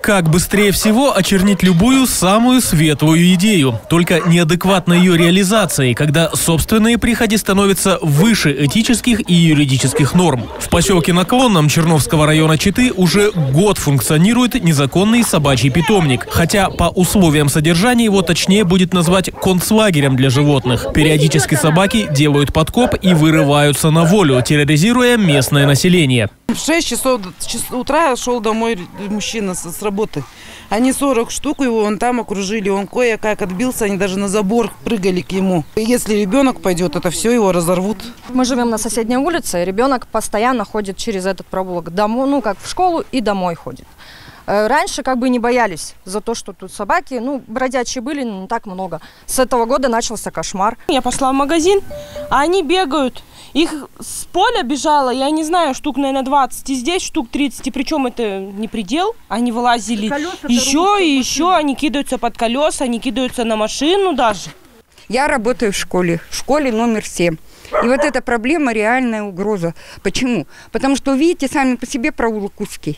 Как быстрее всего очернить любую самую светлую идею, только неадекватной ее реализации, когда собственные прихоти становятся выше этических и юридических норм. В поселке Наклонном Черновского района Читы уже год функционирует незаконный собачий питомник, хотя по условиям содержания его точнее будет назвать концлагерем для животных. Периодически собаки делают подкоп и вырываются на волю, терроризируя местное население. В 6 часов утра шел домой мужчина с работы. Они 40 штук его вон там окружили. Он кое-как отбился, они даже на забор прыгали к ему. Если ребенок пойдет, это все его разорвут. Мы живем на соседней улице, ребенок постоянно ходит через этот проулок домой, ну как в школу и домой ходит. Раньше как бы не боялись за то, что тут собаки, бродячие были, но не так много. С этого года начался кошмар. Я пошла в магазин, а они бегают. Их с поля бежало, я не знаю, штук, наверное, 20, и здесь штук 30, и причем это не предел. Они вылазили еще и еще, они кидаются под колеса, они кидаются на машину даже. Я работаю в школе номер 7. И вот эта проблема реальная угроза. Почему? Потому что, видите, сами по себе проулок узкий.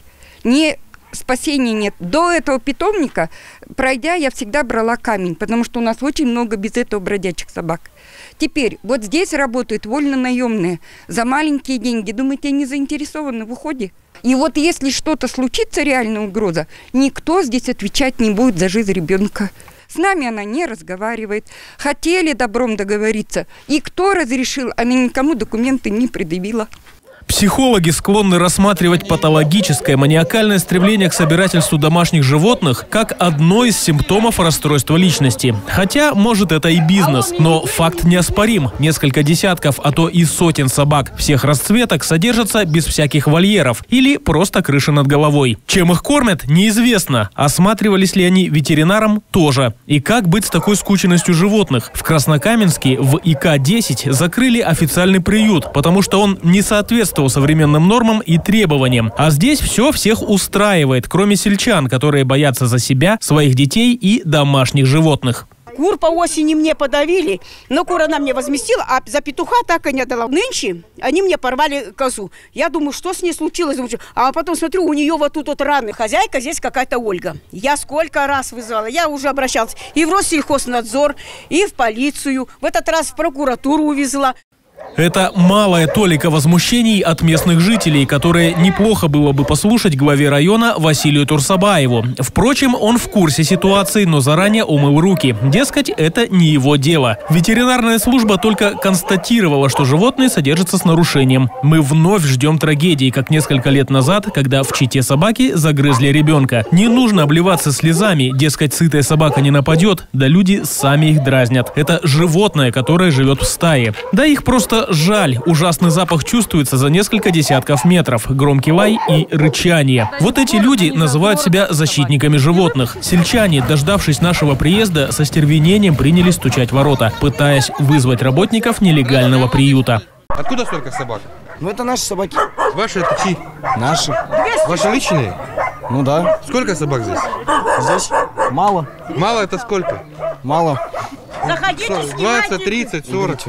Спасения нет. До этого питомника, пройдя, я всегда брала камень, потому что у нас очень много без этого бродячих собак. Теперь вот здесь работают вольно-наемные за маленькие деньги. Думаете, они заинтересованы в уходе? И вот если что-то случится, реальная угроза, никто здесь отвечать не будет за жизнь ребенка. С нами она не разговаривает. Хотели добром договориться. И кто разрешил, она никому документы не предъявила. Психологи склонны рассматривать патологическое маниакальное стремление к собирательству домашних животных как одно из симптомов расстройства личности. Хотя, может, это и бизнес, но факт неоспорим. Несколько десятков, а то и сотен собак всех расцветок содержатся без всяких вольеров или просто крыши над головой. Чем их кормят, неизвестно. Осматривались ли они ветеринаром, тоже. И как быть с такой скученностью животных? В Краснокаменске в ИК-10 закрыли официальный приют, потому что он не соответствует современным нормам и требованиям. А здесь все всех устраивает, кроме сельчан, которые боятся за себя, своих детей и домашних животных. Кур по осени мне подавили, но кур она мне возместила, а за петуха так и не дала. Нынче они мне порвали козу. Я думаю, что с ней случилось? А потом смотрю, у нее вот тут вот раны. Хозяйка здесь какая-то Ольга. Я сколько раз вызывала, я уже обращалась и в Россельхознадзор, и в полицию. В этот раз в прокуратуру увезла. Это малая толика возмущений от местных жителей, которые неплохо было бы послушать главе района Василию Турсабаеву. Впрочем, он в курсе ситуации, но заранее умыл руки. Дескать, это не его дело. Ветеринарная служба только констатировала, что животные содержатся с нарушением. Мы вновь ждем трагедии, как несколько лет назад, когда в Чите собаки загрызли ребенка. Не нужно обливаться слезами, дескать, сытая собака не нападет, да люди сами их дразнят. Это животное, которое живет в стае. Да их просто жаль. Ужасный запах чувствуется за несколько десятков метров. Громкий лай и рычание. Вот эти люди называют себя защитниками животных. Сельчане, дождавшись нашего приезда, со стервенением принялись стучать в ворота, пытаясь вызвать работников нелегального приюта. Откуда столько собак? Ну, это наши собаки. Ваши это чьи? Наши. Ваши личные? Ну да. Сколько собак здесь? Здесь мало. Мало это сколько? Мало. 20, 30, 40.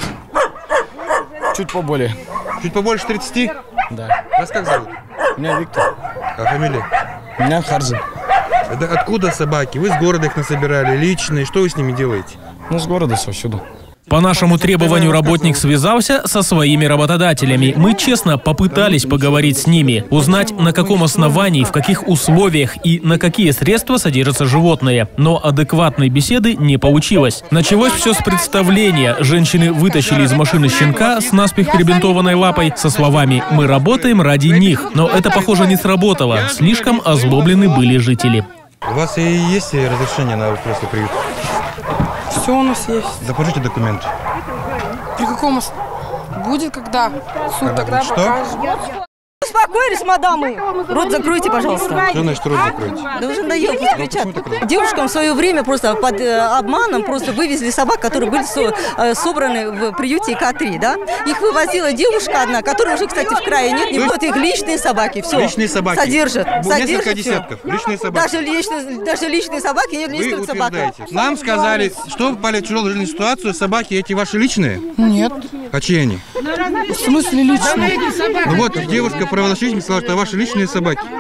Чуть поболее. Чуть побольше 30? Да. Вас как зовут? Меня Виктор. А фамилия? Меня Харзин. Это откуда собаки? Вы с города их насобирали, личные. Что вы с ними делаете? Ну, с города совсюду. По нашему требованию работник связался со своими работодателями. Мы честно попытались поговорить с ними, узнать, на каком основании, в каких условиях и на какие средства содержатся животные. Но адекватной беседы не получилось. Началось все с представления. Женщины вытащили из машины щенка с наспех перебинтованной лапой со словами «Мы работаем ради них». Но это, похоже, не сработало. Слишком озлоблены были жители. У вас и есть разрешение на просто приют? Все у нас есть. Покажите документ. При каком будет, когда? Суд тогда покажет. Успокоились, мадамы. Рот закройте, пожалуйста. Что значит рот закройте? Да уже надоело кричать. Девушкам в свое время просто под обманом просто вывезли собак, которые были собраны в приюте ИК-3, да? Их вывозила девушка одна, которой уже, кстати, в крае нет. Не вот их личные собаки, все. Личные собаки. Содержат. Несколько десятков. Личные собаки. Даже личные собаки нет личных собак. Нам сказали, что попали в тяжелую жизненную ситуацию, собаки эти ваши личные? Нет. А чьи они? В смысле личные? Ну вот, девушка правозащитник сказала, что ваши личные собаки.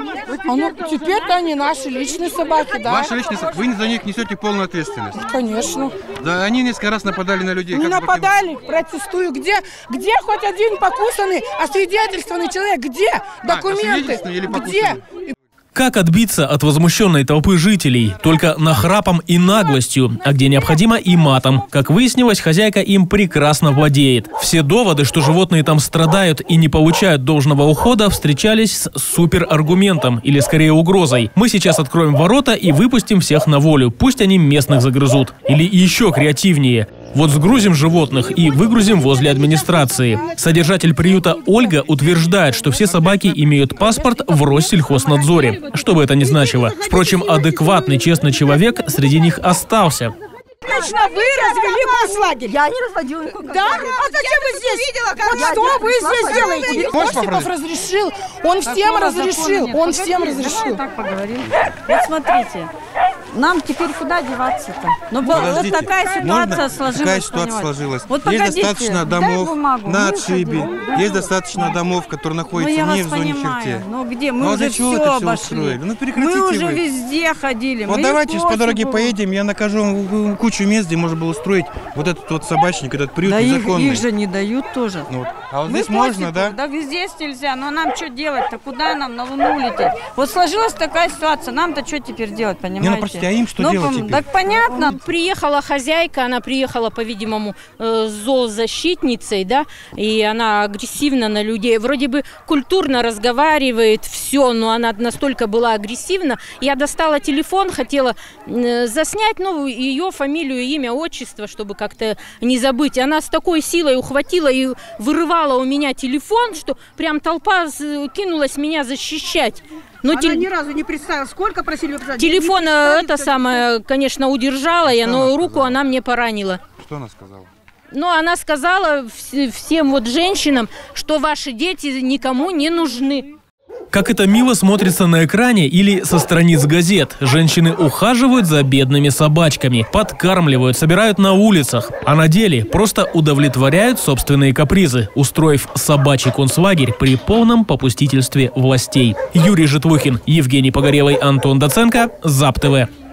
Ну, теперь-то они наши личные собаки, да. Ваши личные собаки, вы за них несете полную ответственность? Конечно. Да, они несколько раз нападали на людей. Не нападали, протестую. Где хоть один покусанный, освидетельствованный человек? Где документы? Где? Как отбиться от возмущенной толпы жителей? Только нахрапом и наглостью, а где необходимо и матом. Как выяснилось, хозяйка им прекрасно владеет. Все доводы, что животные там страдают и не получают должного ухода, встречались с супераргументом, или скорее угрозой. Мы сейчас откроем ворота и выпустим всех на волю. Пусть они местных загрызут. Или еще креативнее. Вот сгрузим животных и выгрузим возле администрации. Содержатель приюта Ольга утверждает, что все собаки имеют паспорт в Россельхознадзоре. Что бы это ни значило. Впрочем, адекватный, честный человек среди них остался. Конечно, вы развели концлагерь. Я не разводила никакого. Да? А зачем вы здесь? Что вы здесь делаете? Осипов разрешил, он всем разрешил, он всем разрешил. Так поговорим. Вот смотрите, нам теперь куда деваться-то? Ну, вот такая ситуация сложилась. Такая ситуация сложилась. Вот есть достаточно домов на отшибе, есть достаточно домов, которые находятся не в зоне черте. Ну где? Мы уже все обошли. Ну прекратите мы уже везде ходили. Вот давайте по дороге поедем, я накажу кучу мест, где можно было устроить вот этот вот собачник, этот приют незаконный. Их же не дают тоже. Ну, а вот здесь можно, да? Да везде нельзя, но нам что делать-то? Куда нам на Луну лететь? Вот сложилась такая ситуация, нам-то что теперь делать, понимаете? Не, ну простите, а им что делать теперь? Так понятно. Приехала хозяйка, она приехала, по-видимому, зоозащитницей, да, и она агрессивна на людей. Вроде бы культурно разговаривает, все, но она настолько была агрессивна. Я достала телефон, хотела заснять, ну, ее фамилию, имя, отчество, чтобы как-то не забыть. Она с такой силой ухватила и вырывала у меня телефон, что прям толпа кинулась меня защищать. Но она ни разу не представила, сколько просили выписать. Телефон это самое, конечно, удержала я, но руку она мне поранила. Что она сказала? Ну, она сказала всем вот женщинам, что ваши дети никому не нужны. Как это мило смотрится на экране или со страниц газет. Женщины ухаживают за бедными собачками, подкармливают, собирают на улицах. А на деле просто удовлетворяют собственные капризы, устроив собачий концлагерь при полном попустительстве властей. Юрий Житвухин, Евгений Погорелый, Антон Доценко, ЗАП ТВ.